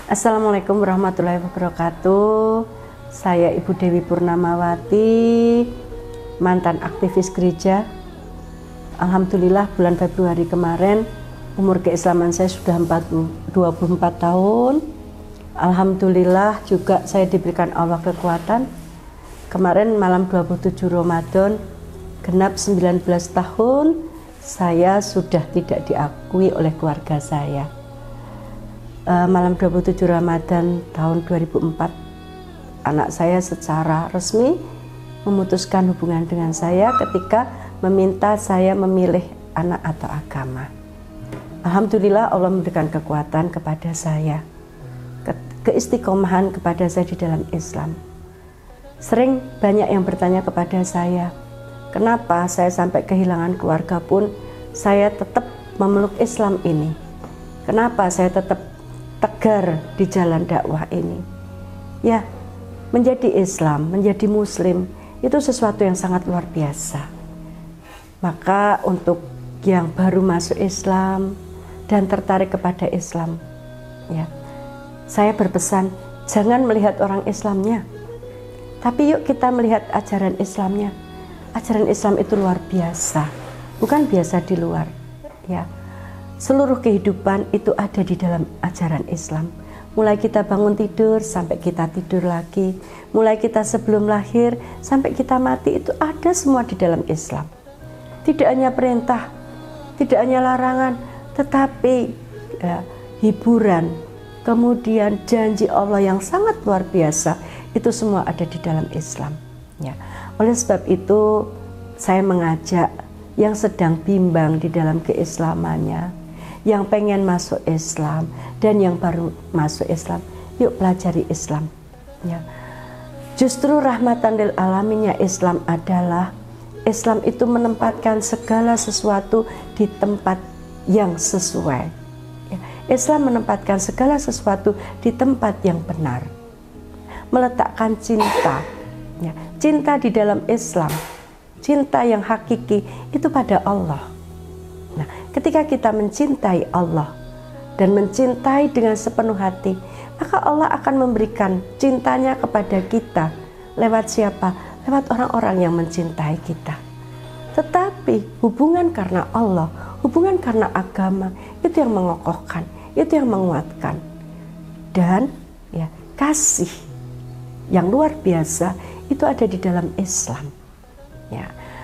Assalamualaikum warahmatullahi wabarakatuh. Saya Ibu Dewi Purnamawati, mantan aktivis gereja. Alhamdulillah bulan Februari kemarin umur keislaman saya sudah 24 tahun. Alhamdulillah juga saya diberikan Allah kekuatan. Kemarin malam 27 Ramadan genap 19 tahun saya sudah tidak diakui oleh keluarga saya. Malam 27 Ramadan tahun 2004 anak saya secara resmi memutuskan hubungan dengan saya ketika meminta saya memilih anak atau agama. Alhamdulillah Allah memberikan kekuatan kepada saya, keistiqomahan kepada saya di dalam Islam. Sering banyak yang bertanya kepada saya, kenapa saya sampai kehilangan keluarga pun saya tetap memeluk Islam ini? Kenapa saya tetap tegar di jalan dakwah ini? Ya, menjadi Islam, menjadi Muslim itu sesuatu yang sangat luar biasa. Maka untuk yang baru masuk Islam dan tertarik kepada Islam, ya, saya berpesan jangan melihat orang Islamnya, tapi yuk kita melihat ajaran Islamnya. Ajaran Islam itu luar biasa, bukan biasa di luar, ya. Seluruh kehidupan itu ada di dalam ajaran Islam. Mulai kita bangun tidur sampai kita tidur lagi, mulai kita sebelum lahir sampai kita mati, itu ada semua di dalam Islam. Tidak hanya perintah, tidak hanya larangan, tetapi ya, hiburan, kemudian janji Allah yang sangat luar biasa, itu semua ada di dalam Islam. Ya. Oleh sebab itu saya mengajak yang sedang bimbang di dalam keislamannya, yang pengen masuk Islam dan yang baru masuk Islam, yuk pelajari Islam. Ya. Justru rahmatan lil alaminnya Islam adalah Islam itu menempatkan segala sesuatu di tempat yang sesuai. Ya. Islam menempatkan segala sesuatu di tempat yang benar. Meletakkan cinta, ya, cinta di dalam Islam, cinta yang hakiki itu pada Allah. Nah, ketika kita mencintai Allah dan mencintai dengan sepenuh hati, maka Allah akan memberikan cintanya kepada kita. Lewat siapa? Lewat orang-orang yang mencintai kita. Tetapi hubungan karena Allah, hubungan karena agama, itu yang mengokohkan, itu yang menguatkan. Dan ya, kasih yang luar biasa itu ada di dalam Islam. Ya.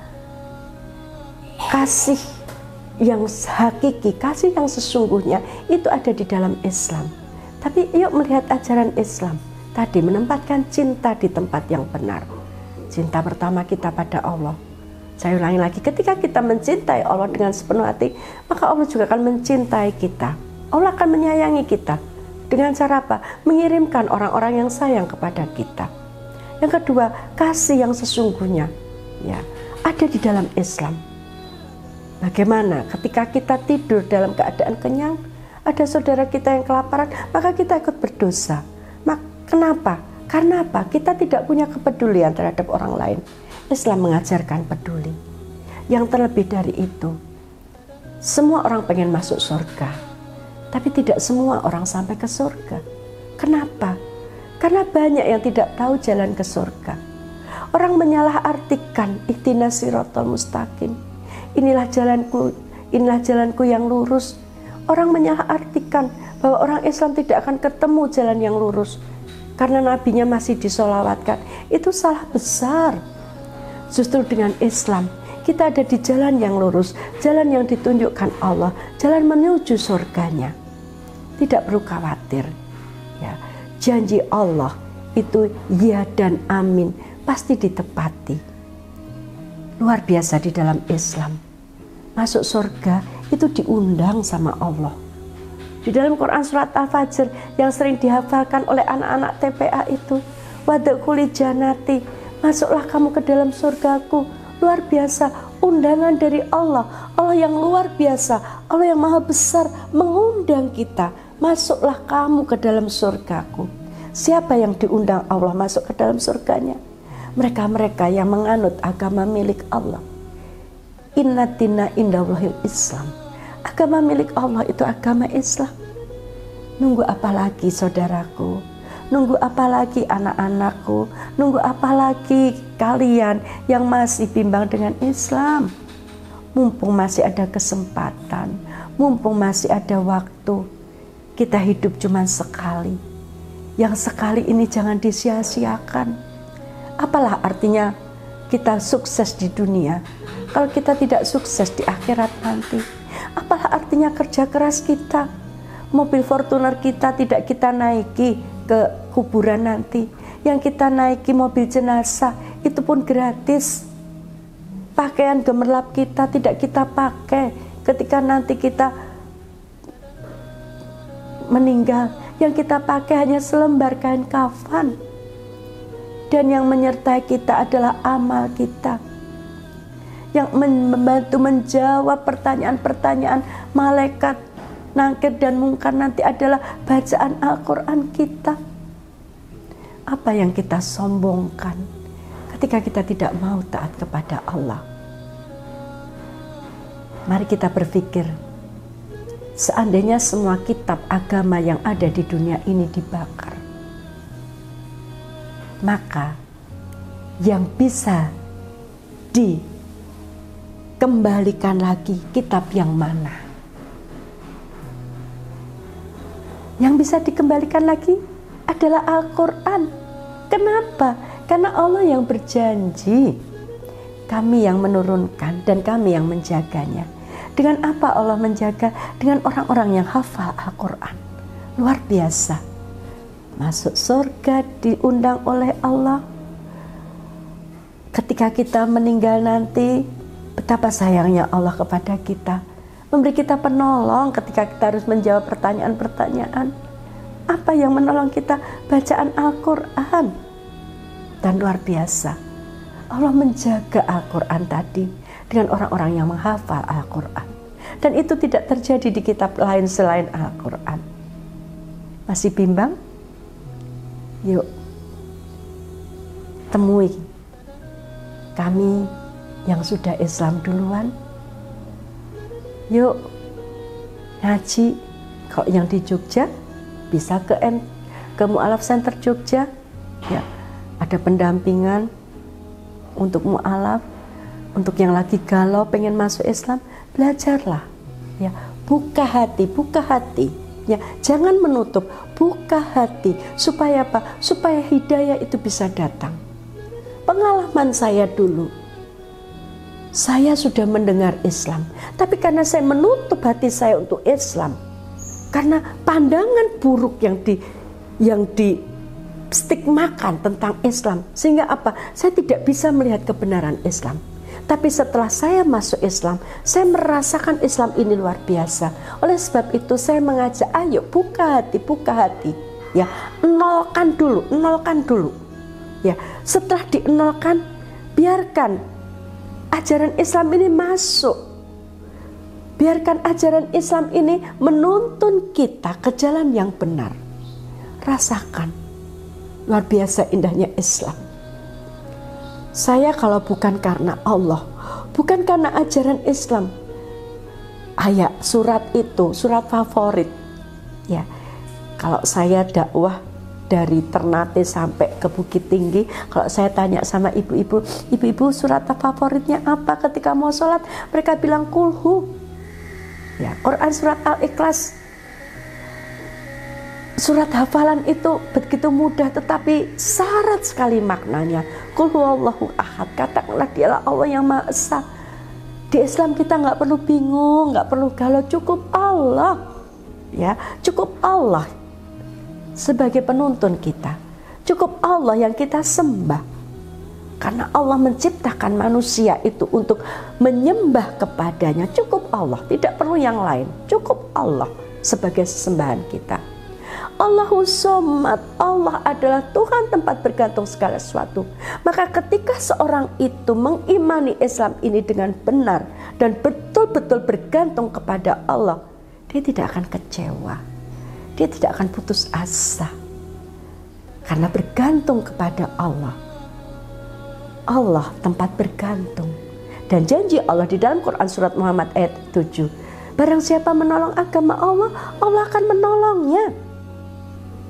Kasih yang hakiki, kasih yang sesungguhnya itu ada di dalam Islam. Tapi yuk melihat ajaran Islam tadi menempatkan cinta di tempat yang benar. Cinta pertama kita pada Allah. Saya ulangi lagi, ketika kita mencintai Allah dengan sepenuh hati, maka Allah juga akan mencintai kita. Allah akan menyayangi kita. Dengan cara apa? Mengirimkan orang-orang yang sayang kepada kita. Yang kedua, kasih yang sesungguhnya, ya, ada di dalam Islam. Bagaimana ketika kita tidur dalam keadaan kenyang, ada saudara kita yang kelaparan, maka kita ikut berdosa. Kenapa? Karena apa? Kita tidak punya kepedulian terhadap orang lain. Islam mengajarkan peduli. Yang terlebih dari itu, semua orang pengen masuk surga, tapi tidak semua orang sampai ke surga. Kenapa? Karena banyak yang tidak tahu jalan ke surga. Orang menyalahartikan ihdinas siratal mustaqim. Inilah jalanku yang lurus. Orang menyalahartikan bahwa orang Islam tidak akan ketemu jalan yang lurus karena nabinya masih disolawatkan. Itu salah besar. Justru dengan Islam kita ada di jalan yang lurus, jalan yang ditunjukkan Allah, jalan menuju surganya. Tidak perlu khawatir. Ya, janji Allah itu ya dan amin, pasti ditepati. Luar biasa di dalam Islam. Masuk surga itu diundang sama Allah. Di dalam Quran surat Al-Fajr yang sering dihafalkan oleh anak-anak TPA itu, wadkhuli jannati, masuklah kamu ke dalam surgaku. Luar biasa, undangan dari Allah. Allah yang luar biasa, Allah yang maha besar mengundang kita, masuklah kamu ke dalam surgaku. Siapa yang diundang Allah masuk ke dalam surganya? Mereka-mereka yang menganut agama milik Allah. Inna dina indallahil Islam. Agama milik Allah itu agama Islam. Nunggu apa lagi saudaraku? Nunggu apa lagi anak-anakku? Nunggu apa lagi kalian yang masih bimbang dengan Islam? Mumpung masih ada kesempatan, mumpung masih ada waktu. Kita hidup cuma sekali. Yang sekali ini jangan disia-siakan. Apalah artinya kita sukses di dunia kalau kita tidak sukses di akhirat nanti? Apalah artinya kerja keras kita? Mobil Fortuner kita tidak kita naiki ke kuburan nanti. Yang kita naiki mobil jenazah itu pun gratis. Pakaian gemerlap kita tidak kita pakai ketika nanti kita meninggal. Yang kita pakai hanya selembar kain kafan. Dan yang menyertai kita adalah amal kita, yang membantu menjawab pertanyaan-pertanyaan malaikat Nakir dan Mungkar nanti adalah bacaan Al-Quran kita. Apa yang kita sombongkan ketika kita tidak mau taat kepada Allah? Mari kita berpikir, seandainya semua kitab agama yang ada di dunia ini dibakar, maka yang bisa dikembalikan lagi kitab yang mana? Yang bisa dikembalikan lagi adalah Al-Quran. Kenapa? Karena Allah yang berjanji, kami yang menurunkan dan kami yang menjaganya. Dengan apa Allah menjaga? Dengan orang-orang yang hafal Al-Quran. Luar biasa. Masuk surga diundang oleh Allah. Ketika kita meninggal nanti, betapa sayangnya Allah kepada kita. Memberi kita penolong ketika kita harus menjawab pertanyaan-pertanyaan. Apa yang menolong kita? Bacaan Al-Quran. Dan luar biasa, Allah menjaga Al-Quran tadi dengan orang-orang yang menghafal Al-Quran. Dan itu tidak terjadi di kitab lain selain Al-Quran. Masih bimbang? Yuk, temui kami yang sudah Islam duluan. Yuk ngaji. Kalau yang di Jogja bisa ke Mu'alaf Center Jogja, ya, ada pendampingan untuk mu'alaf. Untuk yang lagi galau pengen masuk Islam, belajarlah, ya, buka hati, ya, jangan menutup, buka hati. Supaya apa? Supaya hidayah itu bisa datang. Pengalaman saya dulu, saya sudah mendengar Islam, tapi karena saya menutup hati saya untuk Islam, karena pandangan buruk yang distigmakan tentang Islam, sehingga apa? Saya tidak bisa melihat kebenaran Islam. Tapi setelah saya masuk Islam, saya merasakan Islam ini luar biasa. Oleh sebab itu saya mengajak, ayo buka hati, ya, nolkan dulu, ya. Setelah dienolkan, biarkan ajaran Islam ini masuk. Biarkan ajaran Islam ini menuntun kita ke jalan yang benar. Rasakan luar biasa indahnya Islam. Saya kalau bukan karena Allah, bukan karena ajaran Islam, ayat surat itu, surat favorit, ya. Kalau saya dakwah dari Ternate sampai ke Bukit Tinggi, kalau saya tanya sama ibu-ibu, surat favoritnya apa ketika mau sholat? Mereka bilang kulhu, ya, Quran surat Al-Ikhlas. Surat hafalan itu begitu mudah, tetapi syarat sekali maknanya. Qul huwallahu ahad, katakanlah dialah Allah yang Maha Esa. Di Islam kita nggak perlu bingung, nggak perlu galau, cukup Allah, ya, cukup Allah sebagai penuntun kita, cukup Allah yang kita sembah. Karena Allah menciptakan manusia itu untuk menyembah kepadanya, cukup Allah, tidak perlu yang lain, cukup Allah sebagai sesembahan kita. Allahus Somad, Allah adalah Tuhan tempat bergantung segala sesuatu. Maka ketika seorang itu mengimani Islam ini dengan benar dan betul-betul bergantung kepada Allah, dia tidak akan kecewa, dia tidak akan putus asa, karena bergantung kepada Allah. Allah tempat bergantung. Dan janji Allah di dalam Quran surat Muhammad ayat 7, barang siapa menolong agama Allah, Allah akan menolongnya.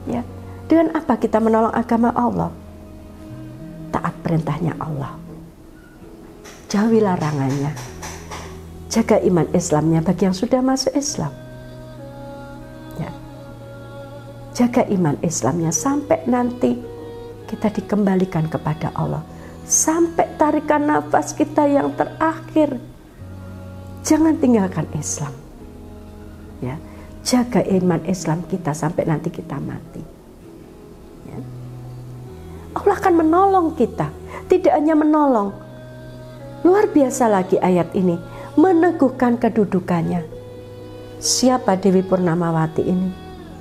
Ya, dengan apa kita menolong agama Allah? Taat perintahnya Allah, jauhi larangannya, jaga iman Islamnya bagi yang sudah masuk Islam. Ya, jaga iman Islamnya sampai nanti kita dikembalikan kepada Allah, sampai tarikan nafas kita yang terakhir. Jangan tinggalkan Islam. Ya, jaga iman Islam kita sampai nanti kita mati. Ya. Allah akan menolong kita. Tidak hanya menolong, luar biasa lagi ayat ini, meneguhkan kedudukannya. Siapa Dewi Purnamawati ini?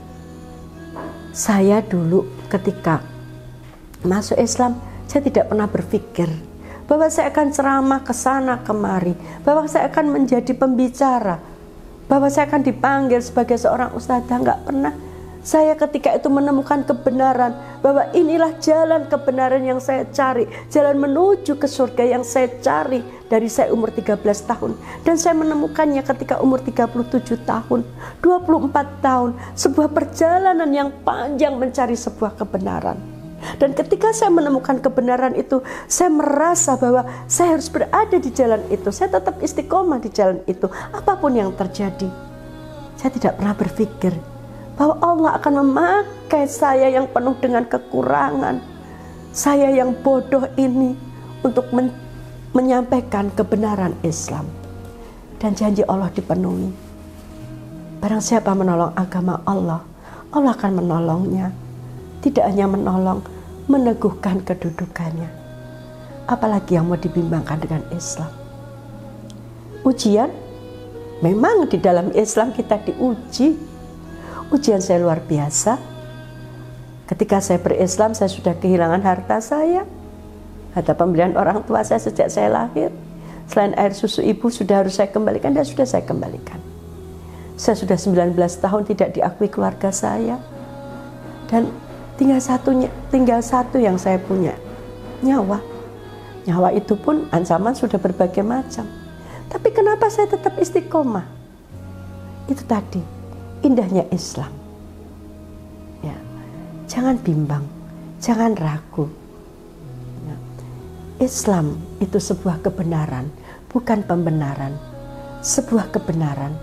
Saya dulu ketika masuk Islam, saya tidak pernah berpikir bahwa saya akan ceramah ke sana kemari, bahwa saya akan menjadi pembicara, bahwa saya akan dipanggil sebagai seorang ustadzah. Enggak pernah. Saya ketika itu menemukan kebenaran, bahwa inilah jalan kebenaran yang saya cari, jalan menuju ke surga yang saya cari dari saya umur 13 tahun. Dan saya menemukannya ketika umur 37 tahun, 24 tahun, sebuah perjalanan yang panjang mencari sebuah kebenaran. Dan ketika saya menemukan kebenaran itu, saya merasa bahwa saya harus berada di jalan itu. Saya tetap istiqomah di jalan itu, apapun yang terjadi. Saya tidak pernah berpikir bahwa Allah akan memakai saya yang penuh dengan kekurangan, saya yang bodoh ini, untuk menyampaikan kebenaran Islam. Dan janji Allah dipenuhi. Barang siapa menolong agama Allah, Allah akan menolongnya. Tidak hanya menolong, meneguhkan kedudukannya. Apalagi yang mau dibimbangkan dengan Islam. Ujian, memang di dalam Islam kita diuji. Ujian saya luar biasa. Ketika saya berislam, saya sudah kehilangan harta saya, harta pembelian orang tua saya sejak saya lahir. Selain air susu ibu sudah harus saya kembalikan, dan sudah saya kembalikan. Saya sudah 19 tahun tidak diakui keluarga saya. Dan tinggal satu yang saya punya, nyawa. Nyawa itu pun ancaman sudah berbagai macam. Tapi kenapa saya tetap istiqomah? Itu tadi, indahnya Islam. Ya, jangan bimbang, jangan ragu. Ya, Islam itu sebuah kebenaran, bukan pembenaran. Sebuah kebenaran.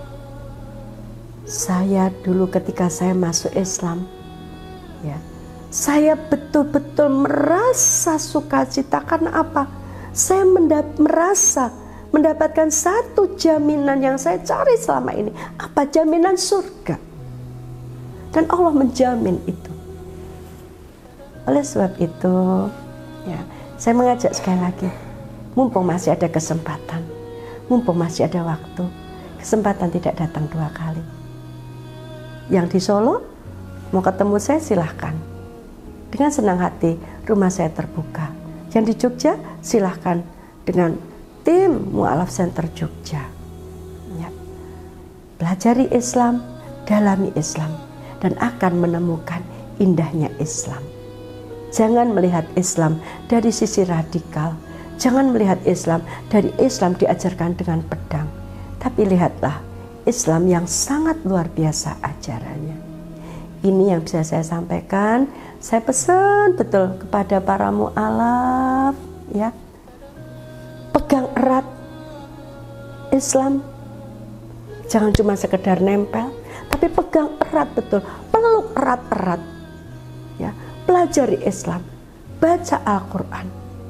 Saya dulu ketika saya masuk Islam, ya, saya betul-betul merasa sukacita. Karena apa? Saya merasa mendapatkan satu jaminan yang saya cari selama ini. Apa? Jaminan surga. Dan Allah menjamin itu. Oleh sebab itu, ya, saya mengajak sekali lagi, mumpung masih ada kesempatan, mumpung masih ada waktu, kesempatan tidak datang 2 kali. Yang di Solo mau ketemu saya, silahkan. Dengan senang hati, rumah saya terbuka. Yang di Jogja, silahkan dengan tim Mu'alaf Center Jogja. Ya. Pelajari Islam, dalami Islam, dan akan menemukan indahnya Islam. Jangan melihat Islam dari sisi radikal. Jangan melihat Islam dari Islam diajarkan dengan pedang. Tapi lihatlah Islam yang sangat luar biasa ajarannya. Ini yang bisa saya sampaikan. Saya pesan betul kepada para mu'alaf, ya, pegang erat Islam. Jangan cuma sekedar nempel, tapi pegang erat betul, peluk erat-erat. Ya, pelajari Islam, baca Al-Quran.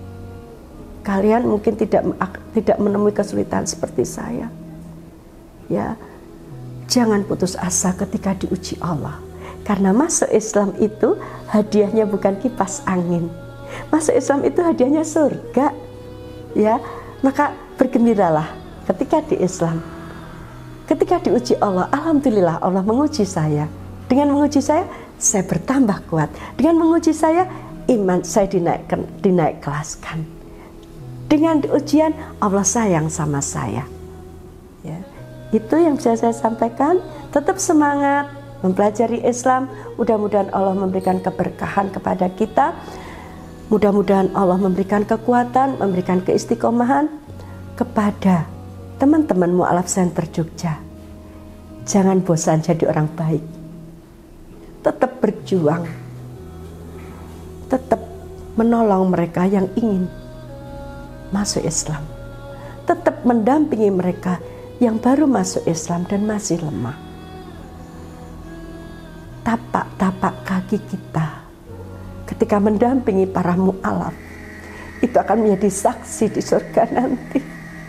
Kalian mungkin tidak menemui kesulitan seperti saya. Ya, jangan putus asa ketika diuji Allah. Karena masuk Islam itu hadiahnya bukan kipas angin. Masuk Islam itu hadiahnya surga. Ya, maka bergembiralah ketika di Islam. Ketika diuji Allah, alhamdulillah Allah menguji saya. Dengan menguji saya bertambah kuat. Dengan menguji saya, iman saya dinaik kelaskan. Dengan ujian, Allah sayang sama saya. Ya, itu yang bisa saya sampaikan. Tetap semangat mempelajari Islam. Mudah-mudahan Allah memberikan keberkahan kepada kita. Mudah-mudahan Allah memberikan kekuatan, memberikan keistiqomahan kepada teman-teman Mu'alaf Center Jogja. Jangan bosan jadi orang baik. tetap berjuang, tetap menolong mereka yang ingin masuk Islam, tetap mendampingi mereka yang baru masuk Islam dan masih lemah. Tapak-tapak kaki kita ketika mendampingi para mu'alaf itu akan menjadi saksi di surga nanti.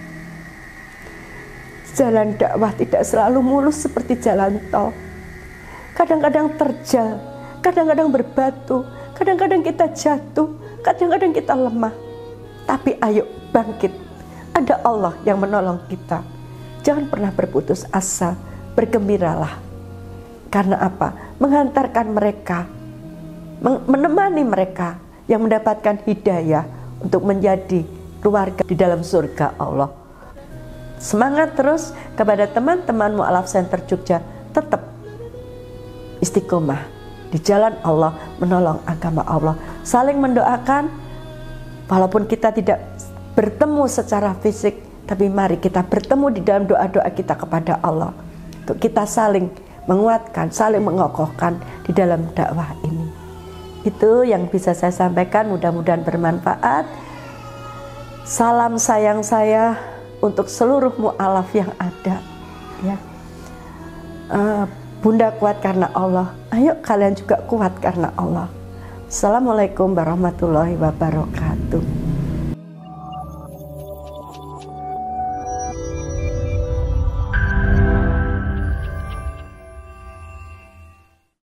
Jalan dakwah tidak selalu mulus seperti jalan tol. Kadang-kadang terjal, kadang-kadang berbatu, kadang-kadang kita jatuh, kadang-kadang kita lemah. Tapi ayo bangkit, ada Allah yang menolong kita. Jangan pernah berputus asa, bergembiralah. Karena apa? Menghantarkan mereka, menemani mereka yang mendapatkan hidayah untuk menjadi keluarga di dalam surga Allah. Semangat terus kepada teman-teman Mu'alaf Center Jogja, tetap istiqomah di jalan Allah, menolong agama Allah, saling mendoakan. Walaupun kita tidak bertemu secara fisik, tapi mari kita bertemu di dalam doa-doa kita kepada Allah, untuk kita saling menguatkan, saling mengokohkan di dalam dakwah ini. Itu yang bisa saya sampaikan, mudah-mudahan bermanfaat. Salam sayang saya untuk seluruh mu'alaf yang ada, ya. Bunda kuat karena Allah, ayo kalian juga kuat karena Allah. Assalamualaikum warahmatullahi wabarakatuh.